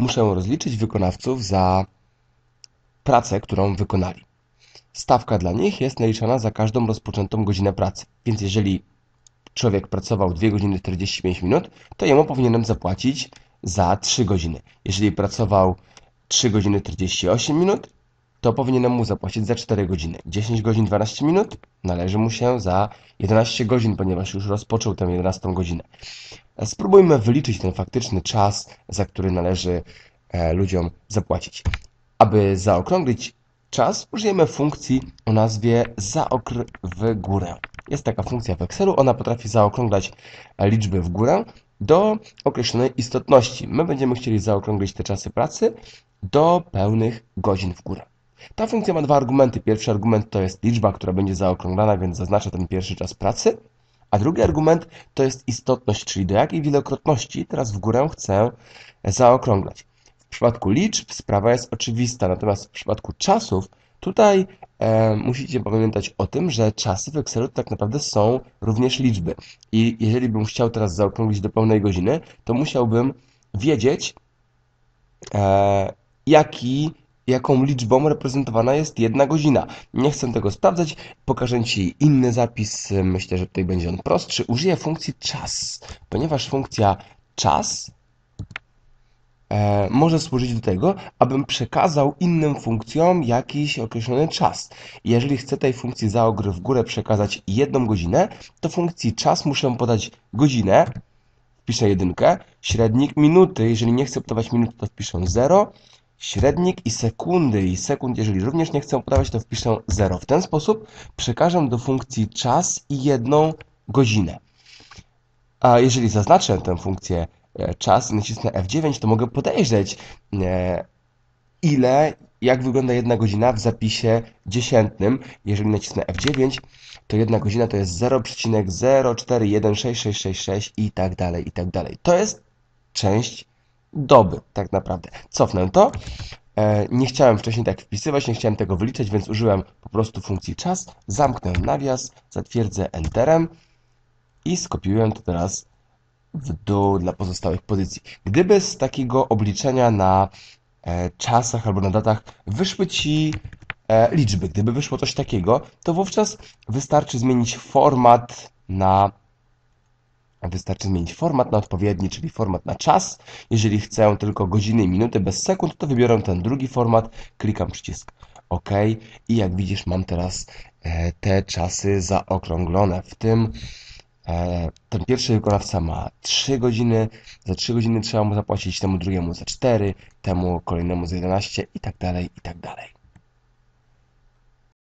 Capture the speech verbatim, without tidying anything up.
muszę rozliczyć wykonawców za pracę, którą wykonali. Stawka dla nich jest naliczana za każdą rozpoczętą godzinę pracy. Więc jeżeli człowiek pracował dwie godziny czterdzieści pięć minut, to jemu powinienem zapłacić za trzy godziny. Jeżeli pracował trzy godziny czterdzieści osiem minut, to powinienem mu zapłacić za cztery godziny. dziesięć godzin dwanaście minut należy mu się za jedenaście godzin, ponieważ już rozpoczął tę jedenastą godzinę. Spróbujmy wyliczyć ten faktyczny czas, za który należy ludziom zapłacić. Aby zaokrąglić czas, użyjemy funkcji o nazwie zaokr w górę. Jest taka funkcja w Excelu, ona potrafi zaokrąglać liczby w górę do określonej istotności. My będziemy chcieli zaokrąglić te czasy pracy do pełnych godzin w górę. Ta funkcja ma dwa argumenty. Pierwszy argument to jest liczba, która będzie zaokrąglana, więc zaznaczę ten pierwszy czas pracy. A drugi argument to jest istotność, czyli do jakiej wielokrotności teraz w górę chcę zaokrąglać. W przypadku liczb sprawa jest oczywista, natomiast w przypadku czasów tutaj e, musicie pamiętać o tym, że czasy w Excelu tak naprawdę są również liczby. I jeżeli bym chciał teraz zaokrąglić do pełnej godziny, to musiałbym wiedzieć, e, jaki, jaką liczbą reprezentowana jest jedna godzina. Nie chcę tego sprawdzać, pokażę Ci inny zapis, myślę, że tutaj będzie on prostszy. Użyję funkcji czas, ponieważ funkcja czas może służyć do tego, abym przekazał innym funkcjom jakiś określony czas. Jeżeli chcę tej funkcji zaogr w górę przekazać jedną godzinę, to funkcji czas muszę podać godzinę, wpiszę jedynkę, średnik minuty, jeżeli nie chcę podawać minut, to wpiszę zero, średnik i sekundy i sekund, jeżeli również nie chcę podawać, to wpiszę zero. W ten sposób przekażę do funkcji czas i jedną godzinę. A jeżeli zaznaczę tę funkcję czas i nacisnę F dziewięć, to mogę podejrzeć, ile, jak wygląda jedna godzina w zapisie dziesiętnym. Jeżeli nacisnę F dziewięć, to jedna godzina to jest zero przecinek zero cztery jeden sześć sześć sześć sześć i tak dalej, i tak dalej. To jest część doby, tak naprawdę. Cofnę to. Nie chciałem wcześniej tak wpisywać, nie chciałem tego wyliczać, więc użyłem po prostu funkcji czas, zamknę nawias, zatwierdzę Enterem i skopiuję to teraz w dół dla pozostałych pozycji. Gdyby z takiego obliczenia na e, czasach albo na datach wyszły Ci e, liczby, gdyby wyszło coś takiego, to wówczas wystarczy zmienić format na wystarczy zmienić format na odpowiedni, czyli format na czas. Jeżeli chcę tylko godziny i minuty bez sekund, to wybiorę ten drugi format, klikam przycisk OK i jak widzisz, mam teraz e, te czasy zaokrąglone. W tym ten pierwszy wykonawca ma trzy godziny, za trzy godziny trzeba mu zapłacić, temu drugiemu za cztery, temu kolejnemu za jedenaście i tak dalej, i tak dalej.